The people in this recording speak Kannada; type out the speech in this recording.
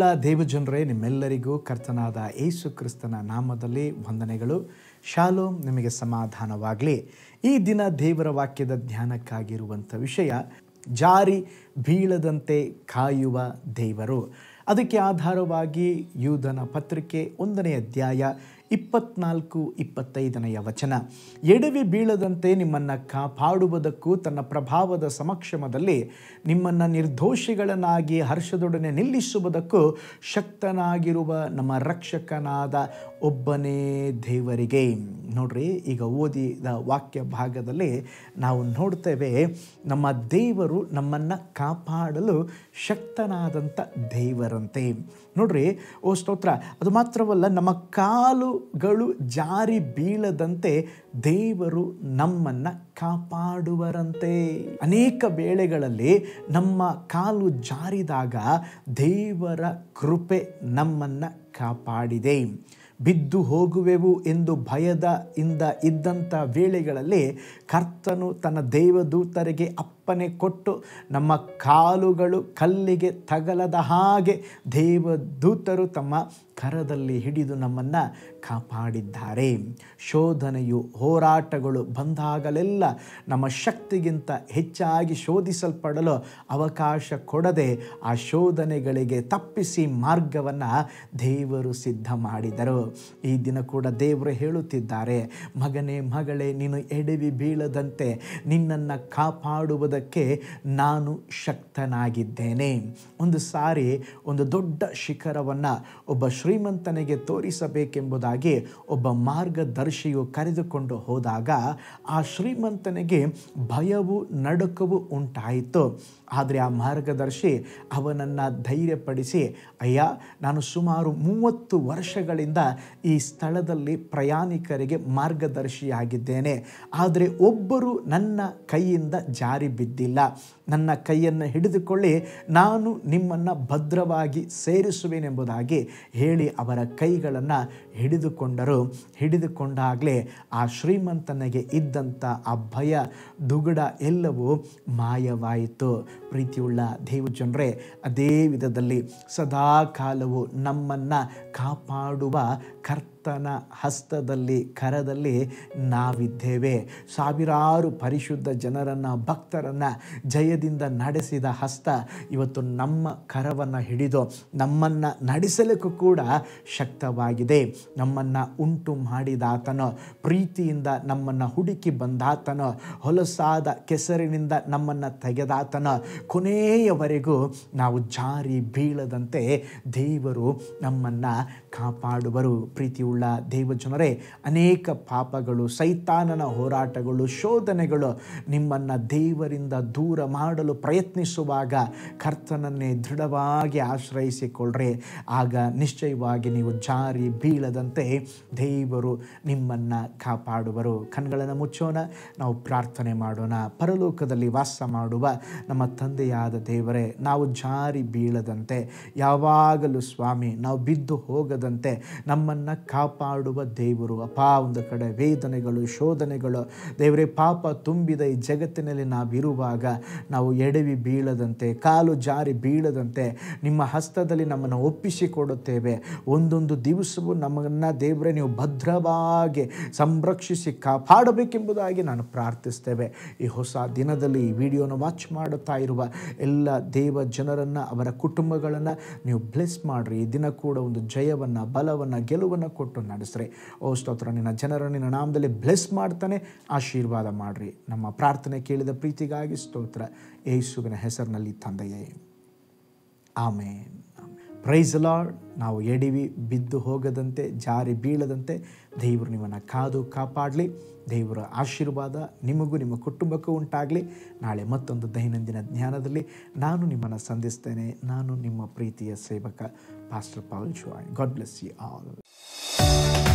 ದೇವಜನರೇ, ನಿಮ್ಮೆಲ್ಲರಿಗೂ ಕರ್ತನಾದ ಯೇಸು ಕ್ರಿಸ್ತನ ನಾಮದಲ್ಲಿ ವಂದನೆಗಳು. ಶಾಲೋಮ್, ನಿಮಗೆ ಸಮಾಧಾನವಾಗಲಿ. ಈ ದಿನ ದೇವರ ವಾಕ್ಯದ ಧ್ಯಾನಕ್ಕಾಗಿರುವಂಥ ವಿಷಯ ಜಾರಿ ಬೀಳದಂತೆ ಕಾಯುವ ದೇವರು. ಅದಕ್ಕೆ ಆಧಾರವಾಗಿ ಯೂದನ ಪತ್ರಿಕೆ 1ನೇ ಅಧ್ಯಾಯ 24-25 ವಚನ. ಎಡವಿ ಬೀಳದಂತೆ ನಿಮ್ಮನ್ನು ಕಾಪಾಡುವುದಕ್ಕೂ ತನ್ನ ಪ್ರಭಾವದ ಸಮಕ್ಷಮದಲ್ಲಿ ನಿಮ್ಮನ್ನು ನಿರ್ದೋಷಿಗಳನ್ನಾಗಿ ಹರ್ಷದೊಡನೆ ನಿಲ್ಲಿಸುವುದಕ್ಕೂ ಶಕ್ತನಾಗಿರುವ ನಮ್ಮ ರಕ್ಷಕನಾದ ಒಬ್ಬನೇ ದೇವರಿಗೆ. ನೋಡ್ರಿ, ಈಗ ಓದಿದ ವಾಕ್ಯ ಭಾಗದಲ್ಲಿ ನಾವು ನೋಡ್ತೇವೆ, ನಮ್ಮ ದೇವರು ನಮ್ಮನ್ನು ಕಾಪಾಡಲು ಶಕ್ತನಾದಂಥ ದೇವರಂತೆ. ನೋಡ್ರಿ, ಓ ಸ್ತೋತ್ರ. ಅದು ಮಾತ್ರವಲ್ಲ, ನಮ್ಮ ಕಾಲುಗಳು ಜಾರಿ ಬೀಳದಂತೆ ದೇವರು ನಮ್ಮನ್ನು ಕಾಪಾಡುವರಂತೆ. ಅನೇಕ ವೇಳೆಗಳಲ್ಲಿ ನಮ್ಮ ಕಾಲು ಜಾರಿದಾಗ ದೇವರ ಕೃಪೆ ನಮ್ಮನ್ನು ಕಾಪಾಡಿದೆ. ಬಿದ್ದು ಹೋಗುವೆವು ಎಂದು ಭಯದಿಂದ ಇದ್ದಂಥ ವೇಳೆಗಳಲ್ಲಿ ಕರ್ತನು ತನ್ನ ದೇವದೂತರಿಗೆ ಅಪ್ಪನೆ ಕೊಟ್ಟು ನಮ್ಮ ಕಾಲುಗಳು ಕಲ್ಲಿಗೆ ತಗಲದ ಹಾಗೆ ದೇವದೂತರು ತಮ್ಮ ಕರದಲ್ಲಿ ಹಿಡಿದು ನಮ್ಮನ್ನು ಕಾಪಾಡಿದ್ದಾರೆ. ಶೋಧನೆಯು ಹೋರಾಟಗಳು ಬಂದಾಗಲೆಲ್ಲ ನಮ್ಮ ಶಕ್ತಿಗಿಂತ ಹೆಚ್ಚಾಗಿ ಶೋಧಿಸಲ್ಪಡಲು ಅವಕಾಶ ಕೊಡದೆ ಆ ಶೋಧನೆಗಳಿಗೆ ತಪ್ಪಿಸಿ ಮಾರ್ಗವನ್ನು ದೇವರು ಸಿದ್ಧ ಮಾಡಿದರು. ಈ ದಿನ ಕೂಡ ದೇವರು ಹೇಳುತ್ತಿದ್ದಾರೆ, ಮಗನೇ ಮಗಳೇ, ನೀನು ಎಡವಿ ಬೀಳದಂತೆ ನಿನ್ನನ್ನು ಕಾಪಾಡುವುದಕ್ಕೆ ನಾನು ಶಕ್ತನಾಗಿದ್ದೇನೆ. ಒಂದು ಸಾರಿ ಒಂದು ದೊಡ್ಡ ಶಿಖರವನ್ನು ಒಬ್ಬ ಶ್ರೀಮಂತನಿಗೆ ತೋರಿಸಬೇಕೆಂಬುದಾಗಿ ಒಬ್ಬ ಮಾರ್ಗದರ್ಶಿಯು ಕರೆದುಕೊಂಡು ಹೋದಾಗ ಆ ಶ್ರೀಮಂತನಿಗೆ ಭಯವೂ ನಡುಕವೂ ಉಂಟಾಯಿತು. ಆದರೆ ಆ ಮಾರ್ಗದರ್ಶಿ ಅವನನ್ನು ಧೈರ್ಯಪಡಿಸಿ, ಅಯ್ಯ, ನಾನು ಸುಮಾರು 30 ವರ್ಷಗಳಿಂದ ಈ ಸ್ಥಳದಲ್ಲಿ ಪ್ರಯಾಣಿಕರಿಗೆ ಮಾರ್ಗದರ್ಶಿಯಾಗಿದ್ದೇನೆ. ಆದರೆ ಒಬ್ಬರು ನನ್ನ ಕೈಯಿಂದ ಜಾರಿ ಬಿದ್ದಿಲ್ಲ. ನನ್ನ ಕೈಯನ್ನು ಹಿಡಿದುಕೊಳ್ಳಿ, ನಾನು ನಿಮ್ಮನ್ನು ಭದ್ರವಾಗಿ ಸೇರಿಸುವೆನೆಂಬುದಾಗಿ ಹೇಳಿ ಅವರ ಕೈಗಳನ್ನು ಹಿಡಿದುಕೊಂಡರು. ಹಿಡಿದುಕೊಂಡಾಗಲೇ ಆ ಶ್ರೀಮಂತನಿಗೆ ಇದ್ದಂಥ ಆ ಭಯ ದುಗುಡ ಎಲ್ಲವೂ ಮಾಯವಾಯಿತು. ಪ್ರೀತಿಯುಳ್ಳ ದೇವಜನರೇ, ಅದೇ ವಿಧದಲ್ಲಿ ಸದಾ ಕಾಲವು ನಮ್ಮನ್ನು ಕಾಪಾಡುವ ಕರ್ತನ ಹಸ್ತದಲ್ಲಿ, ಕರದಲ್ಲಿ ನಾವಿದ್ದೇವೆ. ಸಾವಿರಾರು ಪರಿಶುದ್ಧ ಜನರನ್ನು, ಭಕ್ತರನ್ನು ಜಯದಿಂದ ನಡೆಸಿದ ಹಸ್ತ ಇವತ್ತು ನಮ್ಮ ಕರವನ್ನು ಹಿಡಿದು ನಮ್ಮನ್ನು ನಡೆಸಲಿಕ್ಕೂ ಕೂಡ ಶಕ್ತವಾಗಿದೆ. ನಮ್ಮನ್ನು ಉಂಟು ಮಾಡಿದಾತನೋ, ಪ್ರೀತಿಯಿಂದ ನಮ್ಮನ್ನು ಹುಡುಕಿ ಬಂದಾತನೋ, ಹೊಲಸಾದ ಕೆಸರಿನಿಂದ ನಮ್ಮನ್ನು ತೆಗೆದಾತನೋ, ಕೊನೆಯವರೆಗೂ ನಾವು ಜಾರಿ ಬೀಳದಂತೆ ದೇವರು ನಮ್ಮನ್ನು ಕಾಪಾಡುವರು. ಪ್ರೀತಿಯುಳ್ಳ ದೇವಜನರೇ, ಅನೇಕ ಪಾಪಗಳು, ಸೈತಾನನ ಹೋರಾಟಗಳು, ಶೋಧನೆಗಳು ನಿಮ್ಮನ್ನು ದೇವರಿಂದ ದೂರ ಮಾಡಲು ಪ್ರಯತ್ನಿಸುವಾಗ ಕರ್ತನನ್ನೇ ದೃಢವಾಗಿ ಆಶ್ರಯಿಸಿಕೊಳ್ಳ್ರಿ. ಆಗ ನಿಶ್ಚಯವಾಗಿ ನೀವು ಜಾರಿ ಬೀಳದಂತೆ ದೇವರು ನಿಮ್ಮನ್ನು ಕಾಪಾಡುವರು. ಕಣ್ಗಳನ್ನು ಮುಚ್ಚೋಣ, ನಾವು ಪ್ರಾರ್ಥನೆ ಮಾಡೋಣ. ಪರಲೋಕದಲ್ಲಿ ವಾಸ ಮಾಡುವ ನಮ್ಮ ತಂದೆಯಾದ ದೇವರೇ, ನಾವು ಜಾರಿ ಬೀಳದಂತೆ ಯಾವಾಗಲೂ ಸ್ವಾಮಿ ನಾವು ಬಿದ್ದು ಹೋಗದಂತೆ ನಮ್ಮನ್ನು ಕಾಪಾಡುವ ದೇವರು. ಒಂದು ಕಡೆ ವೇದನೆಗಳು, ಶೋಧನೆಗಳು ದೇವರೇ, ಪಾಪ ತುಂಬಿದ ಈ ಜಗತ್ತಿನಲ್ಲಿ ನಾವಿರುವಾಗ ನಾವು ಎಡವಿ ಬೀಳದಂತೆ, ಕಾಲು ಜಾರಿ ಬೀಳದಂತೆ ನಿಮ್ಮ ಹಸ್ತದಲ್ಲಿ ನಮ್ಮನ್ನು ಒಪ್ಪಿಸಿಕೊಡುತ್ತೇವೆ. ಒಂದೊಂದು ದಿವಸವೂ ನಮ್ಮನ್ನು ದೇವರೇ ನೀವು ಭದ್ರವಾಗಿ ಸಂರಕ್ಷಿಸಿ ಕಾಪಾಡಬೇಕೆಂಬುದಾಗಿ ನಾನು ಪ್ರಾರ್ಥಿಸ್ತೇವೆ. ಈ ಹೊಸ ದಿನದಲ್ಲಿ ಈ ವಿಡಿಯೋನ ವಾಚ್ ಮಾಡುತ್ತಾ ಇರುವ ಎಲ್ಲ ದೇವ ಜನರನ್ನು, ಅವರ ಕುಟುಂಬಗಳನ್ನು ನೀವು ಬ್ಲೆಸ್ ಮಾಡಿರಿ. ಈ ದಿನ ಕೂಡ ಒಂದು ಜಯವನ್ನು, ಬಲವನ್ನು, ಗೆಲುವನ್ನು ಕೊಟ್ಟು ನಡೆಸ್ರಿ. ಓ ಸ್ತೋತ್ರ, ನಿನ್ನ ಜನರನ್ನು ನಿನ್ನ ನಾಮದಲ್ಲಿ ಬ್ಲೆಸ್ ಮಾಡ್ತಾನೆ ಆಶೀರ್ವಾದ ಮಾಡಿರಿ. ನಮ್ಮ ಪ್ರಾರ್ಥನೆ ಕೇಳಿದ ಪ್ರೀತಿಗಾಗಿ ಸ್ತೋತ್ರ, ಯೇಸುವಿನ ಹೆಸರಿನಲ್ಲಿ ತಂದೆಯೇ, ಆಮೇನ್. Price the lord. ನಾವು ಎಡವಿ ಬಿದ್ದು ಹೋಗದಂತೆ, ಜಾರಿ ಬೀಳದಂತೆ ದೇವರು ನಿಮ್ಮನ್ನು ಕಾದು ಕಾಪಾಡಲಿ. ದೇವರ ಆಶೀರ್ವಾದ ನಿಮಗೂ ನಿಮ್ಮ ಕುಟುಂಬಕ್ಕೂ ಉಂಟಾಗಲಿ. ನಾಳೆ ಮತ್ತೊಂದು ದೈನಂದಿನ ಜ್ಞಾನದಲ್ಲಿ ನಾನು ನಿಮ್ಮನ್ನು ಸಂಧಿಸ್ತೇನೆ. ನಾನು ನಿಮ್ಮ ಪ್ರೀತಿಯ ಸೇವಕ pastor Paul Joy. God bless you all.